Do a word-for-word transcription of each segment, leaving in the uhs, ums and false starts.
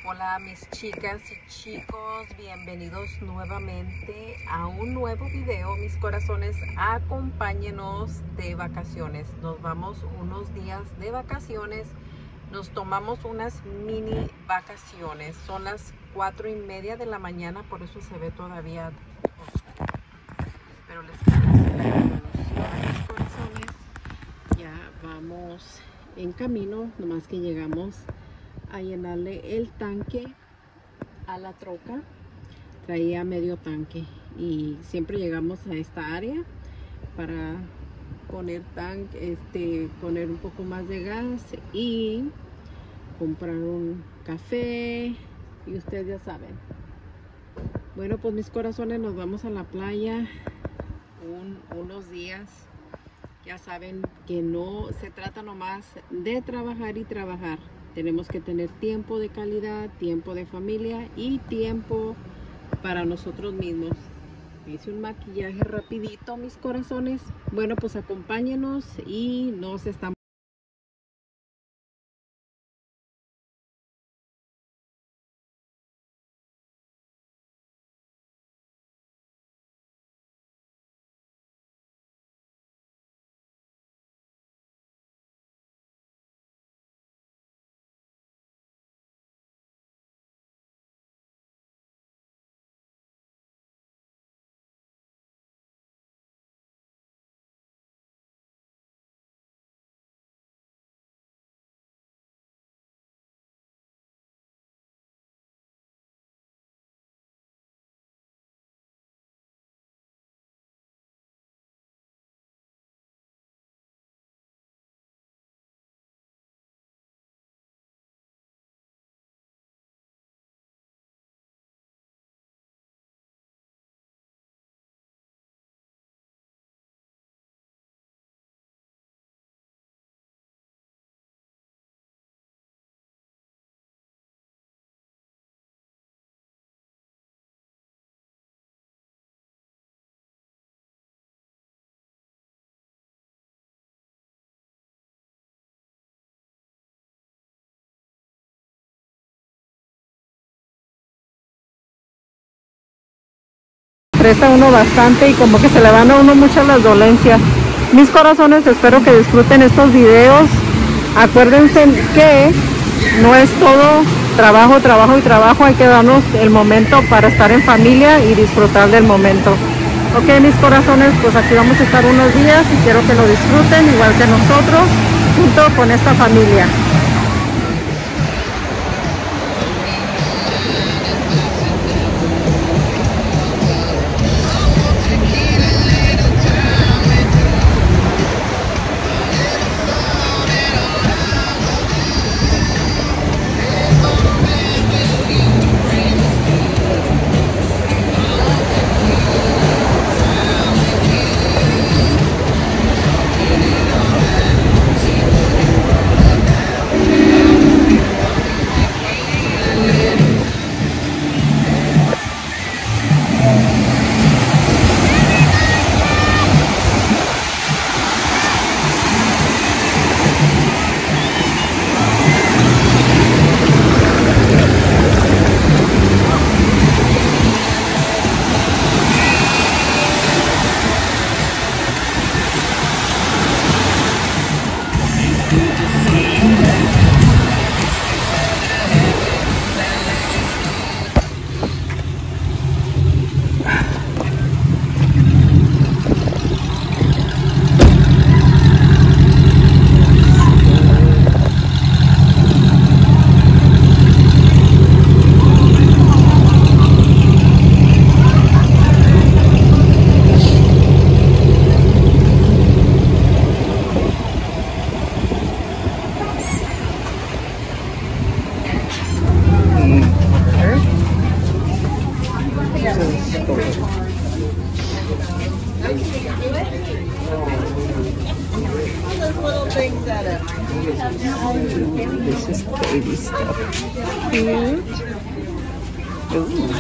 Hola mis chicas y chicos, bienvenidos nuevamente a un nuevo video, mis corazones. Acompáñenos de vacaciones, nos vamos unos días de vacaciones, nos tomamos unas mini vacaciones. Son las cuatro y media de la mañana, por eso se ve todavía oscuro, pero les quiero mis corazones. Ya vamos en camino, nomás que llegamos a llenarle el tanque a la troca. Traía medio tanque y siempre llegamos a esta área para poner tanque, este, poner un poco más de gas y comprar un café, y ustedes ya saben. Bueno, pues mis corazones, nos vamos a la playa un, unos días. Ya saben que no se trata nomás de trabajar y trabajar. Tenemos que tener tiempo de calidad, tiempo de familia y tiempo para nosotros mismos. Hice un maquillaje rapidito, mis corazones. Bueno, pues acompáñenos y nos estamos... Presta uno bastante y como que se le van a uno muchas las dolencias. Mis corazones, espero que disfruten estos videos. Acuérdense que no es todo trabajo, trabajo y trabajo. Hay que darnos el momento para estar en familia y disfrutar del momento. Ok, mis corazones, pues aquí vamos a estar unos días y quiero que lo disfruten igual que nosotros, junto con esta familia. This is baby stuff. Cute. Ooh.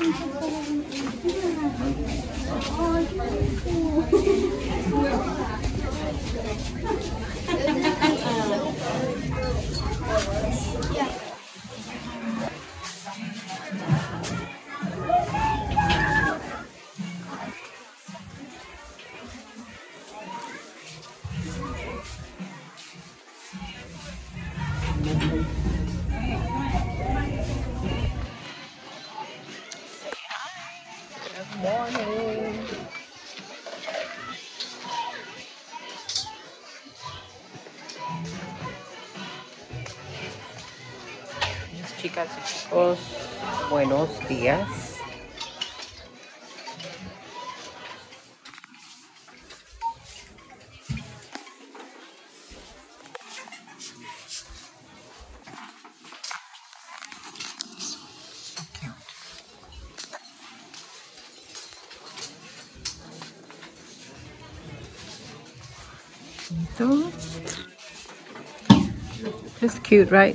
Morning. Mis chicas y chicos, buenos días. It's cute, right?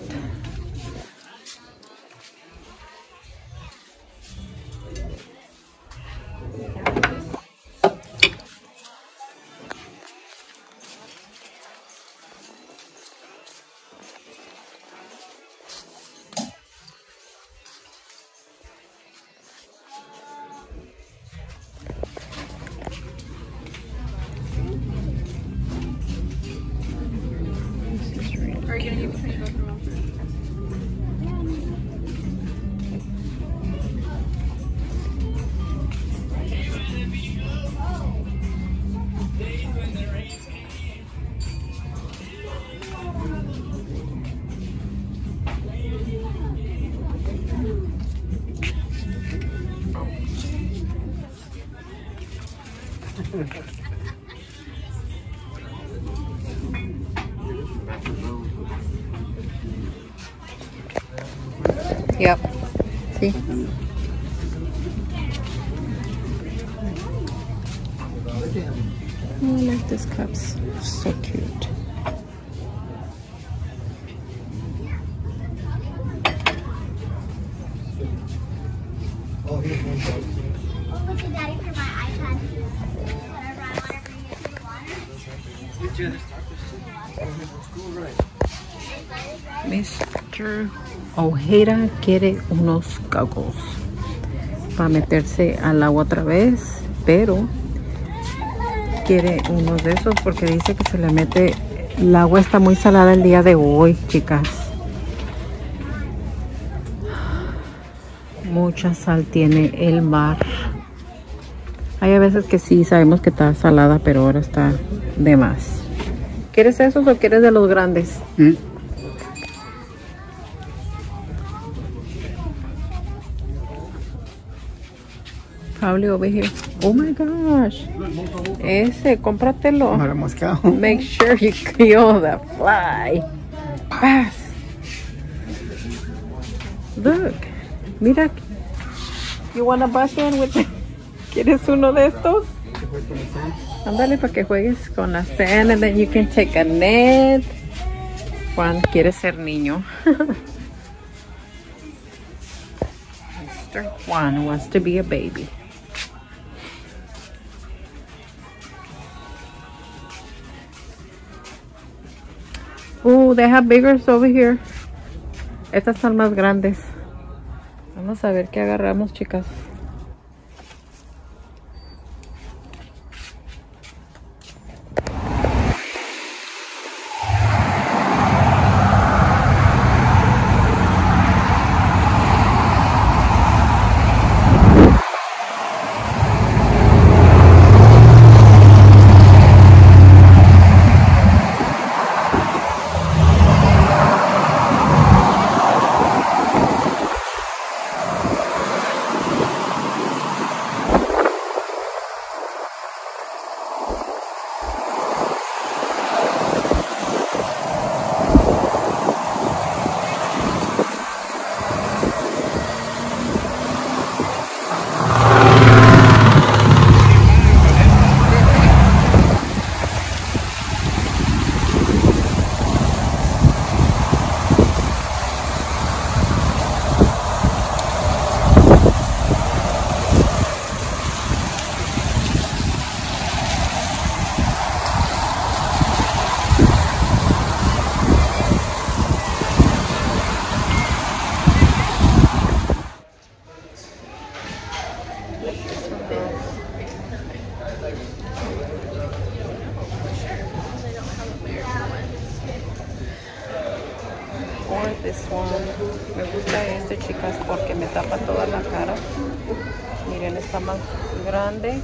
Are you gonna give me go through one first? Yep. See? Oh, I like these cups. So cute. Oh, here's one box. Oh, look at Daddy for my iPad. Whenever I want to bring it to the water. mister Ojeda quiere unos goggles para meterse al agua otra vez, pero quiere unos de esos porque dice que se le mete, el agua está muy salada el día de hoy, chicas. Mucha sal tiene el mar. Hay a veces que sí sabemos que está salada, pero ahora está de más. ¿Quieres esos o quieres de los grandes? ¿Mm? Probably over here. Oh my gosh. Ese, cómpratelo. Make sure you kill the fly. Pass. Look. Mira. You wanna bust in with the... ¿Quieres uno de estos? Ándale para que juegues con la sand and then you can take a net. Juan quiere ser niño. Mister Juan wants to be a baby. Oh, they have bigger over here. Estas son más grandes. Vamos a ver qué agarramos, chicas. chicas, porque me tapa toda la cara. Miren, está más grande.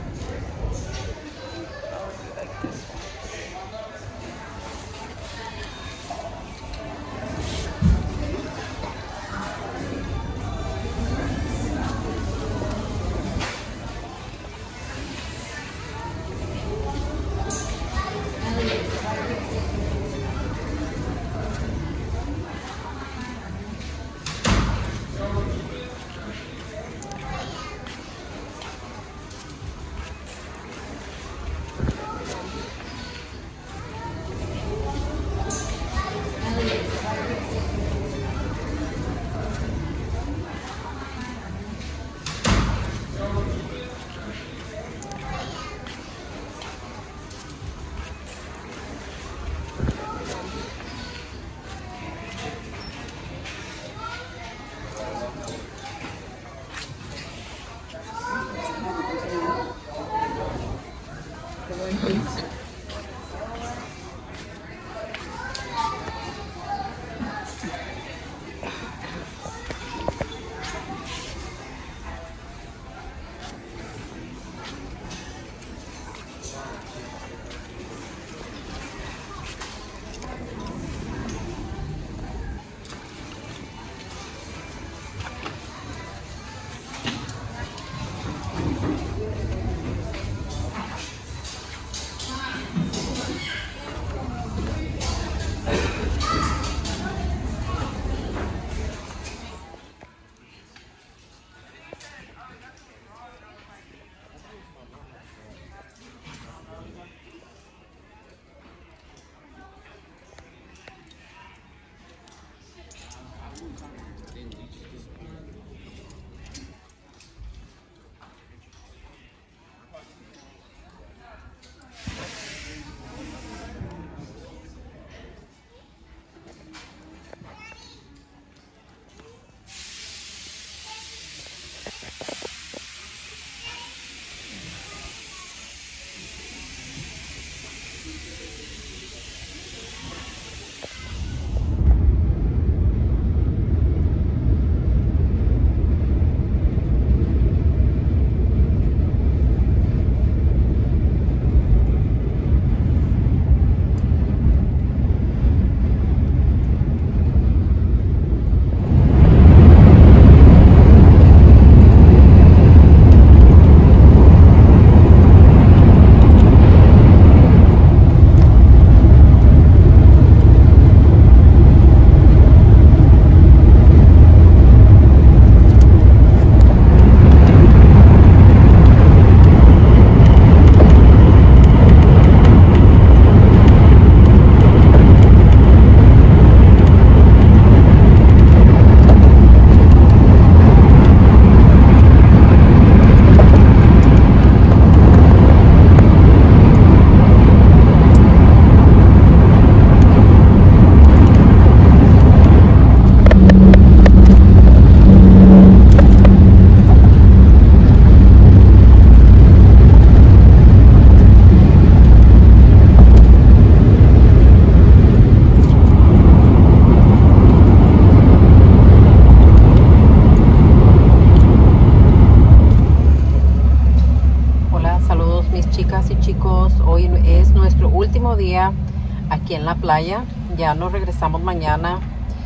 Día aquí en la playa. Ya nos regresamos mañana.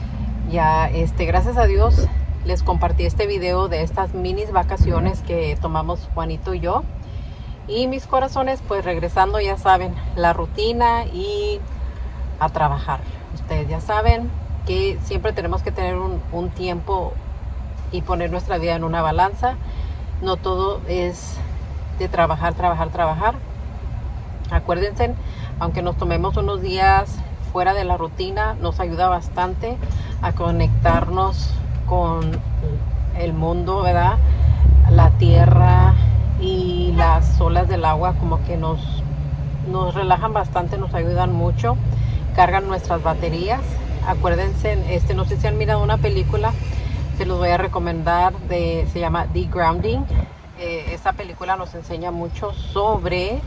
Ya este gracias a Dios les compartí este video de estas minis vacaciones que tomamos Juanito y yo, y mis corazones, pues regresando, ya saben, la rutina y a trabajar. Ustedes ya saben que siempre tenemos que tener un, un tiempo y poner nuestra vida en una balanza. No todo es de trabajar, trabajar, trabajar. Acuérdense, aunque nos tomemos unos días fuera de la rutina, nos ayuda bastante a conectarnos con el mundo, ¿verdad? La tierra y las olas del agua, como que nos, nos relajan bastante, nos ayudan mucho, cargan nuestras baterías. Acuérdense, este, no sé si han mirado una película, se los voy a recomendar, de, se llama The Grounding. Eh, esta película nos enseña mucho sobre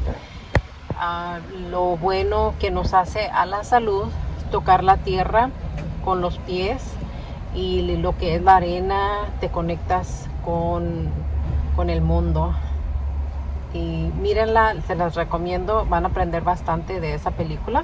uh, lo bueno que nos hace a la salud tocar la tierra con los pies y lo que es la arena, te conectas con, con el mundo. Y mírenla, se las recomiendo, van a aprender bastante de esa película.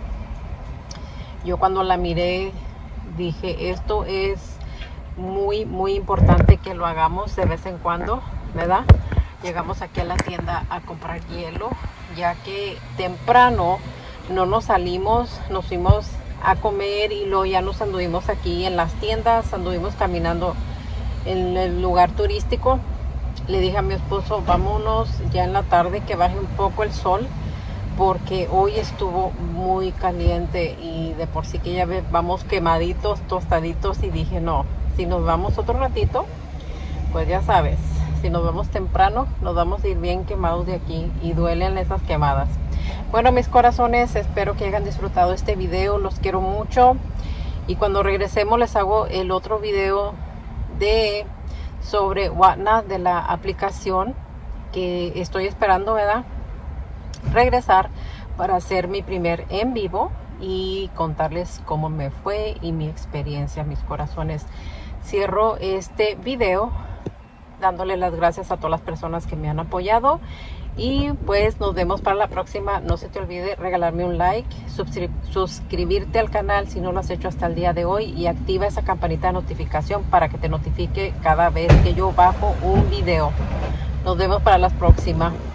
Yo cuando la miré dije, esto es muy muy importante que lo hagamos de vez en cuando, ¿verdad? Llegamos aquí a la tienda a comprar hielo, ya que temprano no nos salimos, nos fuimos a comer y luego ya nos anduvimos aquí en las tiendas, anduvimos caminando en el lugar turístico. Le dije a mi esposo, vámonos ya en la tarde que baje un poco el sol, porque hoy estuvo muy caliente y de por sí que ya vamos quemaditos, tostaditos, y dije no, si nos vamos otro ratito, pues ya sabes, si nos vamos temprano nos vamos a ir bien quemados de aquí y duelen esas quemadas. Bueno, mis corazones, espero que hayan disfrutado este video, los quiero mucho, y cuando regresemos les hago el otro video de sobre Whatnot, de la aplicación que estoy esperando, ¿verdad?, regresar para hacer mi primer en vivo y contarles cómo me fue y mi experiencia, mis corazones. Cierro este video dándole las gracias a todas las personas que me han apoyado, y pues nos vemos para la próxima. No se te olvide regalarme un like, suscri suscribirte al canal si no lo has hecho hasta el día de hoy, y activa esa campanita de notificación para que te notifique cada vez que yo bajo un video. Nos vemos para la próxima.